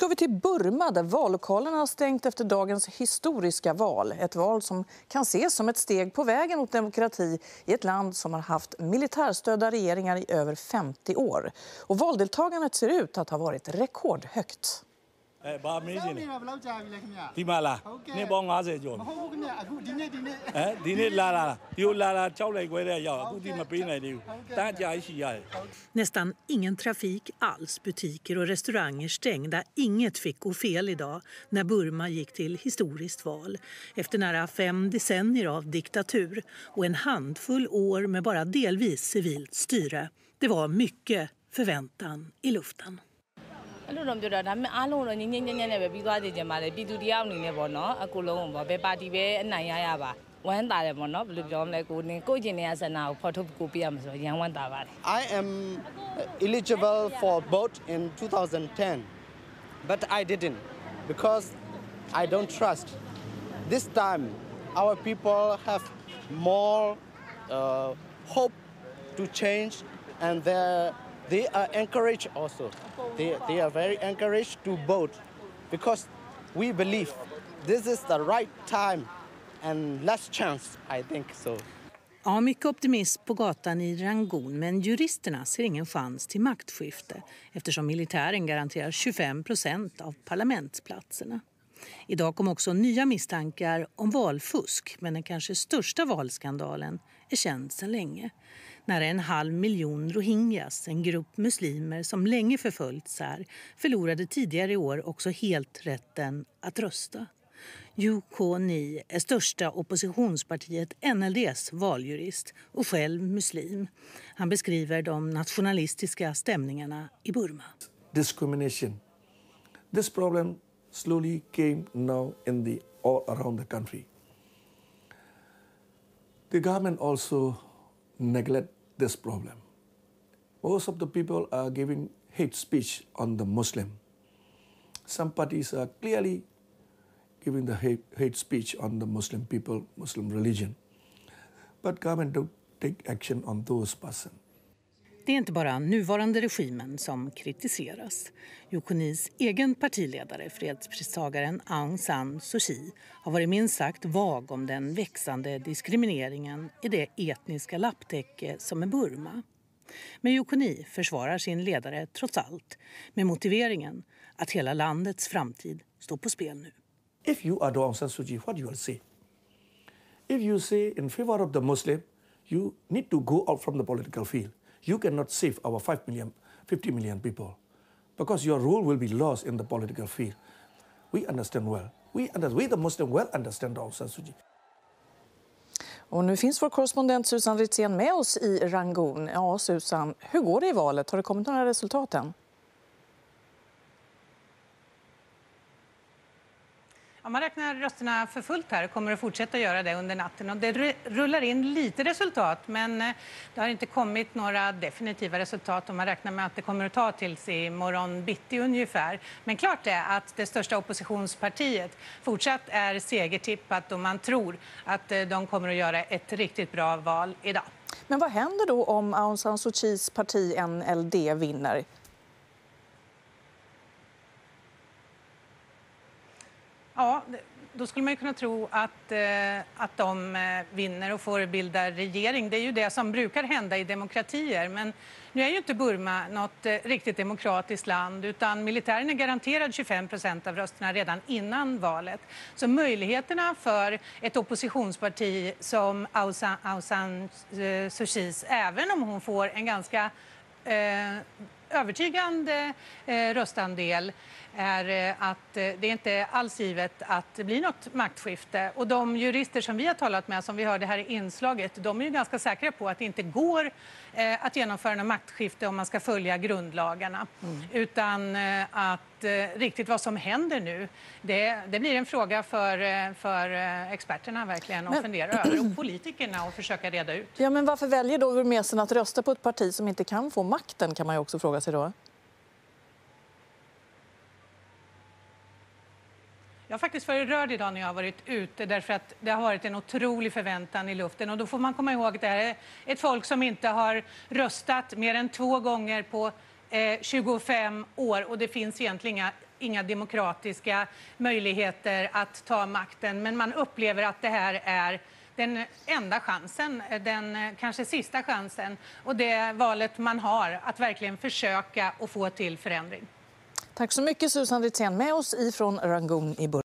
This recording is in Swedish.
ska vi till Burma där vallokalerna har stängt efter dagens historiska val. Ett val som kan ses som ett steg på vägen mot demokrati i ett land som har haft militärstödda regeringar i över 50 år. Och valdeltagandet ser ut att ha varit rekordhögt. Nästan ingen trafik alls, butiker och restauranger stängda. Inget fick gå fel idag när Burma gick till historiskt val. Efter nära 5 decennier av diktatur och en handfull år med bara delvis civilt styre. Det var mycket förväntan i luften. အဲ့လိုတော့ပြောတာဒါပေမဲ့အားလုံးတော့ငင်းငင်းညံ့ညံ့နဲ့ပဲပြီးသွားစေချင်ပါတယ်ပြည်သူတယောက်အနေနဲ့ပေါ့နော်အကူလုံးပေါ့ဘယ်ပါတီပဲအနိုင်ရရပါဝမ်းသာတယ်ပေါ့နော်ဘယ်လိုပြောမလဲကိုနေကိုကျင်နေတဲ့ဆန္ဒကိုဖော်ထုတ်ကိုပြရမှာဆိုရန်ဝမ်းသာပါတယ် I am eligible for vote in 2010 but I didn't because I don't trust this time our people have more hope to change and they are encouraged also. They are very encouraged to vote because we believe this is the right time and last chance, I think so. Ja, mycket optimism på gatan i Rangoon, men juristerna ser ingen chans till maktskifte eftersom militären garanterar 25% av parlamentsplatserna. Idag kom också nya misstankar om valfusk, men den kanske största valskandalen är känd sedan länge. Nära 500 000 rohingyas, en grupp muslimer som länge förföljts här, förlorade tidigare i år också helt rätten att rösta. UKNI är största oppositionspartiet NLDs valjurist och själv muslim. Han beskriver de nationalistiska stämningarna i Burma. Discrimination. This problem slowly came now in the all around the country. The government also neglect this problem. Most of the people are giving hate speech on the Muslim. Some parties are clearly giving the hate speech on the Muslim people, Muslim religion. But government don't take action on those persons. Det är inte bara nuvarande regimen som kritiseras. UKNIs egen partiledare, fredspristagaren Aung San Suu Kyi, har varit minst sagt vag om den växande diskrimineringen i det etniska lapptäcke som är Burma. Men UKNI försvarar sin ledare trots allt med motiveringen att hela landets framtid står på spel nu. If you are Aung San Suu Kyi, what you will say? If you say in favor of the Muslim, you need to go out from the political field. You cannot save our 50 million people because your role will be lost in the political field. We understand well. We the Muslim well understand Aung San Suu Kyi. Och nu finns vår korrespondent Susan Ritzén med oss i Rangoon. Ja, Susan, hur går det i valet? Har det kommit några resultat än? Ja, man räknar rösterna för fullt här och kommer att fortsätta göra det under natten. Och det rullar in lite resultat, men det har inte kommit några definitiva resultat. Och man räknar med att det kommer att ta till sig imorgon bitti ungefär. Men klart är att det största oppositionspartiet fortsatt är segertippat och man tror att de kommer att göra ett riktigt bra val idag. Men vad händer då om Aung San Suu Kyis parti NLD vinner? Ja, då skulle man ju kunna tro att de vinner och får bilda regering. Det är ju det som brukar hända i demokratier. Men nu är ju inte Burma något riktigt demokratiskt land utan militären är garanterad 25% av rösterna redan innan valet. Så möjligheterna för ett oppositionsparti som Aung San Suu Kyi, även om hon får en ganska övertygande röstandel, är att det inte alls givet att det blir något maktskifte. Och de jurister som vi har talat med, som vi hörde här i inslaget, de är ju ganska säkra på att det inte går att genomföra något maktskifte om man ska följa grundlagarna. Utan att riktigt vad som händer nu, det blir en fråga för experterna verkligen att fundera över och politikerna att försöka reda ut. Ja, men varför väljer då burmesen att rösta på ett parti som inte kan få makten, kan man ju också fråga sig då. Jag har faktiskt varit rörd idag när jag har varit ute därför att det har varit en otrolig förväntan i luften. Och då får man komma ihåg att det här är ett folk som inte har röstat mer än 2 gånger på 25 år. Och det finns egentligen inga demokratiska möjligheter att ta makten. Men man upplever att det här är den enda chansen, den kanske sista chansen. Och det valet man har att verkligen försöka och få till förändring. Tack så mycket Susan Ritzén med oss ifrån Rangoon i Burma.